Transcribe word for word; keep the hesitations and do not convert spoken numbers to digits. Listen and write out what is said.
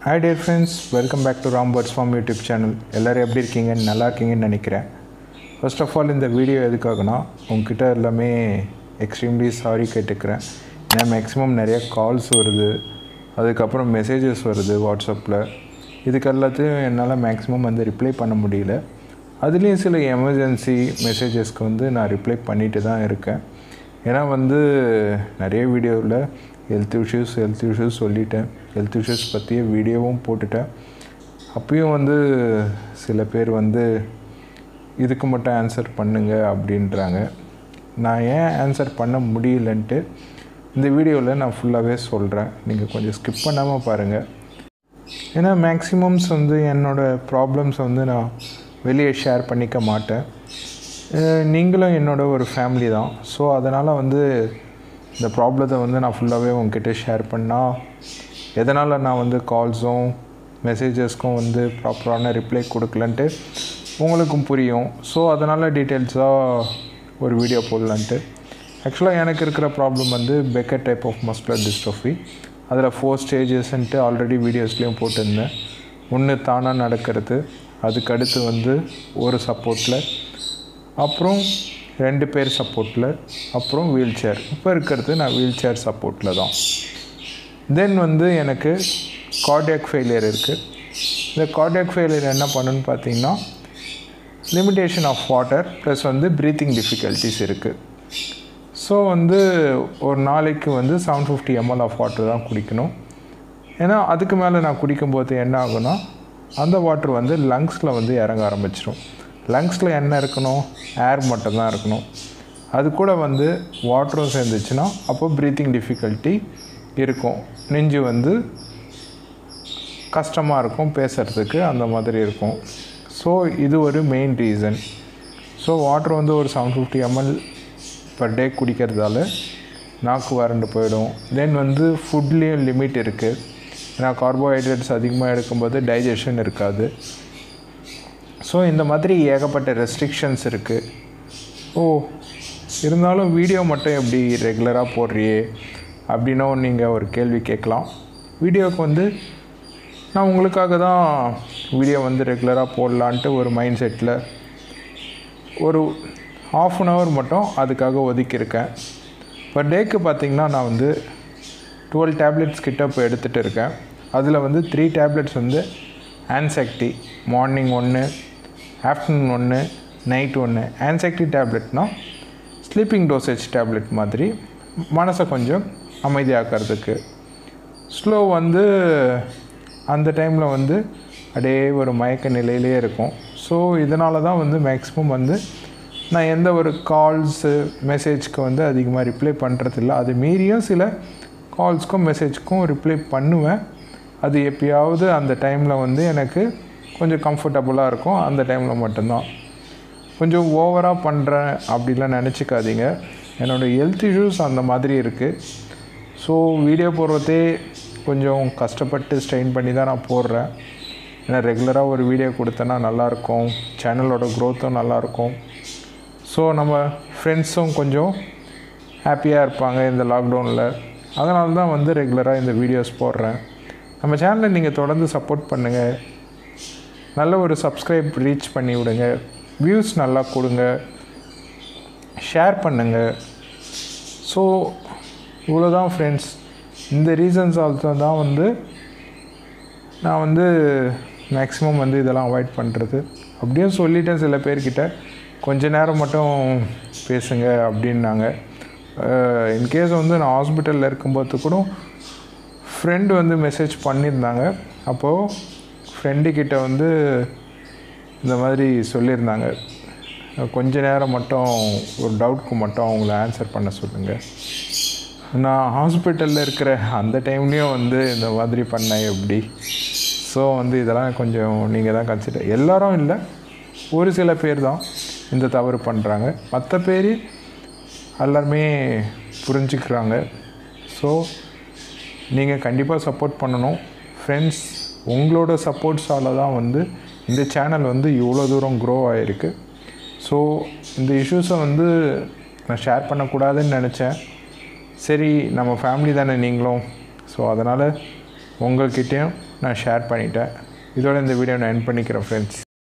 Hi dear friends, welcome back to Ram Birds Farm YouTube channel. எல்லாரும் எப்படி இருக்கீங்க? நல்லா இருக்கீங்கன்னு நினைக்கிறேன். First of all இந்த வீடியோ எதுக்காகனா உங்ககிட்ட எல்லாமே extremely sorry கேட்டுக்கிறேன். நான் மேக்ஸिमम நிறைய கால்ஸ் வருது. அதுக்கு அப்புறம் மெசேजेस வருது வாட்ஸ்அப்ல. இதுக்கு எல்லாத்தையும் என்னால மேக்ஸिमम வந்து ரிப்ளை பண்ண முடியல. அதுலயும் சில எமர்ஜென்சி மெசேजेसக்கு வந்து நான் ரிப்ளை பண்ணிட்டு தான் இருக்கேன். ஏனா வந்து நிறைய வீடியோல health issues health issues சொல்லிட்டேன். health issues பத்திய வீடியோவும் போட்டுட்டேன். அப்பயும் வந்து சில பேர் வந்து இதுக்கு மட்டும் ஆன்சர் பண்ணுங்க அப்படின்றாங்க. நான் ஏன் ஆன்சர் பண்ண முடியலன்ட்டு இந்த வீடியோல நான் ஃபுல்லாவே சொல்றேன். நீங்க கொஞ்சம் ஸ்கிப் பண்ணாம பாருங்க. ஏனா மேக்ஸिमम्स வந்து என்னோட ப்ராப்ளம்ஸ் வந்து நான் வெளியே ஷேர் பண்ணிக்க மாட்டேன். நீங்களும் என்னோட ஒரு ஃபேமிலி தான். சோ அதனால வந்து இந்த ப்ராப்ளத்தை வந்து நான் ஃபுல்லாவே உங்ககிட்ட ஷேர் பண்ணா எதனால நான் வந்து கால்ஸும் மெசேजेसக்கும் வந்து ப்ராப்பரான ரிப்ளை கொடுக்கலன்ட்டு உங்களுக்கும் புரியும். சோ அதனால டீடைல்ஸா ஒரு வீடியோ போடலாம்ட்டு. एक्चुअली எனக்கு இருக்கிற ப்ராப்ளம் வந்து Becker type of muscular dystrophy. அதுல four ஸ்டேजेसன்ட்டு ஆல்ரெடி வீடியோஸ்லயும் போட்டுருந்தேன். ஒன்னு தானா நடக்கிறது, அதுக்கு அடுத்து வந்து ஒரு சப்போர்ட்ல, அப்புறம் ரெண்டு பேர் சப்போர்ட்ல, அப்புறம் வீல் சேர். இப்போ இருக்குது நான் வீல் சேர் சப்போர்ட்ல தான். தென் வந்து எனக்கு கார்டியாக் ஃபெயிலியர் இருக்கு. இந்த கார்டியாக் ஃபெயிலியர் என்ன பண்ணுன்னு பாத்தீங்கன்னா லிமிட்டேஷன் ஆஃப் வாட்டர் ப்ளஸ் வந்து பிரீத்திங் டிஃபிகல்ட்டிஸ் இருக்கு. சோ வந்து ஒரு நாளைக்கு வந்து seven fifty milliliters of water தான் குடிக்கணும். ஏனா அதுக்கு மேல நான் குடிக்கும்போது என்ன ஆகும்னா அந்த வாட்டர் வந்து லங்ஸ்ல வந்து இறங்க ஆரம்பிச்சிரும். லங்ஸ்ல என்ன இருக்கணும்? ஏர் மட்டும் தான் இருக்கணும். அது கூட வந்து வாட்டரும் சேர்ந்துச்சுனா அப்போ பிரீத்திங் டிஃபிகல்ட்டி இருக்கும். நெஞ்சு வந்து கஷ்டமா இருக்கும் பேசுறதுக்கு, அந்த மாதிரி இருக்கும். சோ இது ஒரு மெயின் ரீசன். சோ வாட்டர் வந்து ஒரு seven fifty milliliters per day குடிக்கிறதால நாக்கு வறண்டு போய்டும். தென் வந்து ஃபுட்லயும் லிமிட் இருக்கு. ஏனா கார்போஹைட்ரேட்ஸ் அதிகமா எடுக்கும்போது டைஜஷன் இருக்காது. சோ இந்த மாதிரி ஏகப்பட்ட ரெஸ்ட்ரிக்ஷன்ஸ் இருக்கு. ஓ இருந்தாலும் வீடியோ மட்டும் எப்படி ரெகுலரா போடுறியே அப்படினா நீங்க ஒரு கேள்வி கேட்கலாம். வீடியோக்கு வந்து நான் உங்களுக்காக தான் வீடியோ வந்து ரெகுலரா போடலாம்னு ஒரு மைண்ட் செட்ல ஒரு half an hour மட்டும் அதுக்காக ஒதுக்கி இருக்கேன். per dayக்கு பாத்தீங்கன்னா நான் வந்து twelve tablets கிட்ட போய் எடுத்துட்டு இருக்கேன். அதுல வந்து three tablets வந்து anxiety, morning one, afternoon one, night one. Anxiety டேப்லெட்னா ஸ்லீப்பிங் டோசேஜ் டேப்லெட் மாதிரி மனசை கொஞ்சம் அமைதியாக்கிறதுக்கு. ஸ்லோ வந்து அந்த டைம்ல வந்து அப்படியே ஒரு மயக்க நிலையிலே இருக்கும். சோ இதனால தான் வந்து மேக்ஸिमम வந்து நான் எந்த ஒரு கால்ஸ் மெசேஜ்க்கு வந்து அதிகமா ரிப்ளை பண்றது இல்ல. அது மீறியும் சில கால்ஸ்க்கும் மெசேஜ்க்கும் ரிப்ளை பண்ணுவேன். அது எப்பயாவது அந்த டைம்ல வந்து எனக்கு கொஞ்சம் கம்ஃபர்ட்டபிளா இருக்கும். அந்த டைம்ல மட்டும் தான். கொஞ்சம் ஓவரா பண்றேன் அப்படிலாம் நினைச்சுக்காதீங்க. என்னோட ஹெல்த் இஷ்யூஸ் அந்த மாதிரி இருக்கு. சோ வீடியோ போடுறதே கொஞ்சம் கஷ்டப்பட்டு ஸ்ட்ரெயின் பண்ணி தான் நான் போடுறேன். ஏனா ரெகுலரா ஒரு வீடியோ கொடுத்தனா நல்லா இருக்கும். சேனலோட growth-உம் நல்லா இருக்கும். சோ நம்ம ஃப்ரெண்ட்ஸும் கொஞ்சம் ஹாப்பியா இருப்பாங்க இந்த லாக்டவுன்ல. அதனால தான் வந்து ரெகுலரா இந்த வீடியோஸ் போடுறேன். நம்ம சேனலை நீங்க தொடர்ந்து சப்போர்ட் பண்ணுங்க. நல்ல ஒரு சப்ஸ்கிரைப் ரீச் பண்ணி விடுங்க. வியூஸ் நல்லா கொடுங்க. ஷேர் பண்ணுங்க. சோ இவ்வளவுதான் फ्रेंड्स. இந்த ரீசன்ஸ் ஆல்சோ தான் வந்து நான் வந்து மேக்ஸिमम வந்து இதெல்லாம் அவாய்ட் பண்றது. அப்படியே சொல்லிட்டேன் சில பேர் கிட்ட கொஞ்ச நேரம் மட்டும் பேசுங்க அப்படினாங்க. இன் கேஸ் வந்து நான் ஹாஸ்பிடல்ல இருக்கும்போது கூட friend வந்து மெசேஜ் பண்ணிருந்தாங்க. அப்போ friend கிட்ட வந்து இந்த மாதிரி சொல்லிருந்தாங்க. கொஞ்ச நேரம் மட்டும் ஒரு டவுட்க்கு மட்டும் அவங்கள ஆன்சர் பண்ண சொல்லுங்க. நான் ஹாஸ்பிடல்ல இருக்கிற அந்த டைம்லயும் வந்து இந்த மாதிரி பண்ணா எப்படி? சோ வந்து இதெல்லாம் கொஞ்சம் நீங்க தான் கன்சிடர். எல்லாரும் இல்ல. ஒரு சில பேர் தான் இந்த தவறு பண்றாங்க. மத்த பேர் எல்லாரும் புரிஞ்சுக்கறாங்க. சோ நீங்க கண்டிப்பா சப்போர்ட் பண்ணனும். फ्रेंड्स உங்களோட சப்போர்ட்ஸால தான் வந்து இந்த சேனல் வந்து இவ்வளவு தூரம் grow ஆயிருக்கு. சோ இந்த இஷ்யூஸை வந்து நான் ஷேர் பண்ண கூடாதுன்னு நினைச்சேன். சரி நம்ம ஃபேமிலி தானே நீங்களும். சோ அதனால உங்கள்கிட்டயும் நான் ஷேர் பண்ணிட்டேன். இதோட இந்த வீடியோ நான் எண்ட் பண்ணிக்கிறேன் ஃப்ரெண்ட்ஸ்.